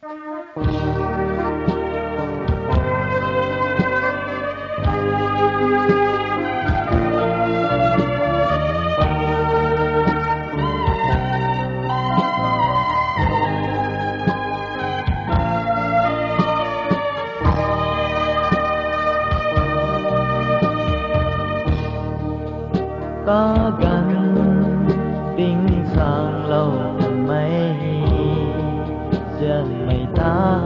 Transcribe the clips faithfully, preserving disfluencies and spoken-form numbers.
ta gần tiếng sang lâu mấy chân mây ta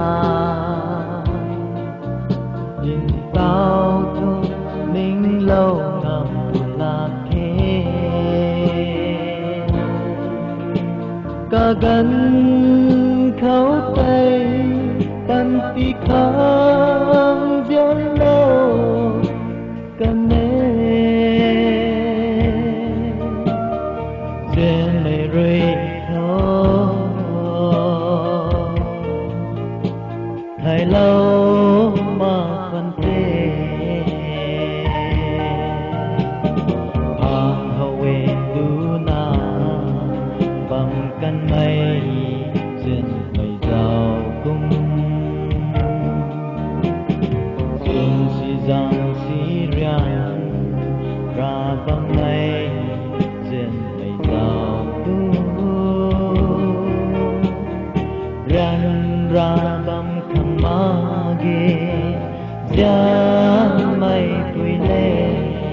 nhìn tao thôi mình lâu ngầm lạc thế cả gần khâu tay tan tí khang dân lâu cần hay lâu mà phân thế hàng hậu về tu na bằng căn mây trên mây giàu cung xuân si giang si riang ra bằng mây trên mây giàu cung riang ra bằng mage ja mai tui le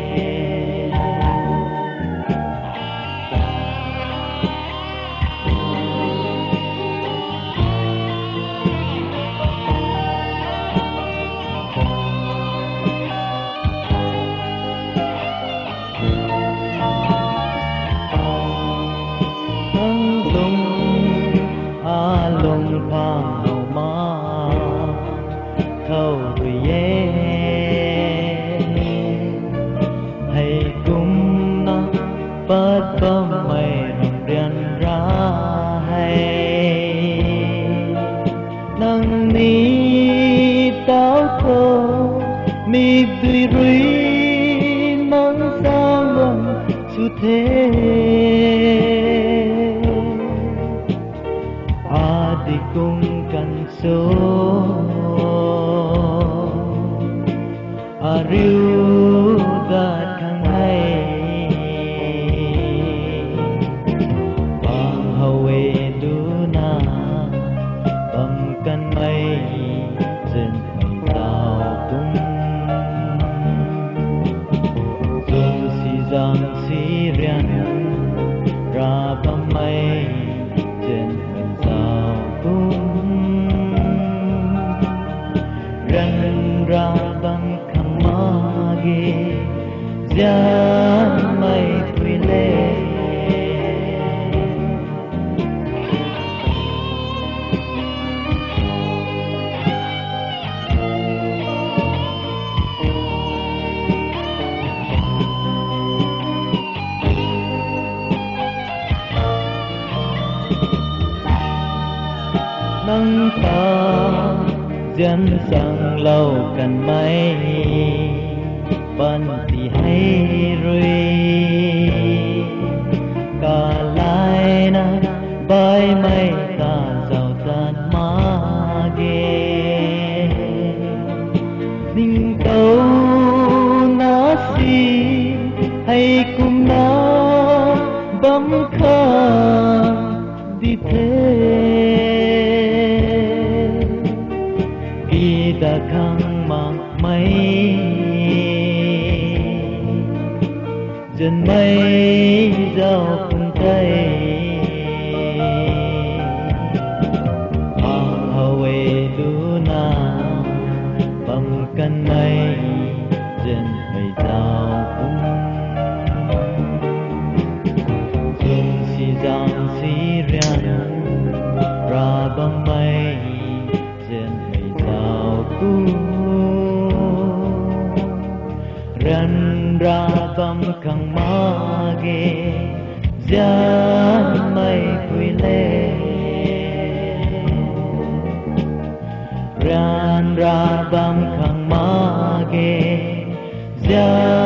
thăng lung a lung phang hậu ma khâu ye hay cùng na bắt bom mây rong rian ra hay nang ni tao thô mi tùy rui mang sang lòng su thế a đi cùng căn số riu đã khang hay bằng hậu về du na bằng căn mây trên mây tao tung xuân si giang si rian ra bằng mây trên mây tao tung rian ra bằng mage ja mai tui le nắng ta dân sang lâu cần mấy ban thì hay rồi cả lại na bay mây ta giàu tan ma ghê ninh tâu na si hay cùng na bấm khá đi thế khi ta khang mang mây chân mây giàu cùng tay hàng hậu về du na bằng căn mây chân mây giàu cùng xuân si giang si rian ra bằng mây chân mây giàu cùng rian ra bằng khang mage ja mai tui le rian ra bằng khang mage ja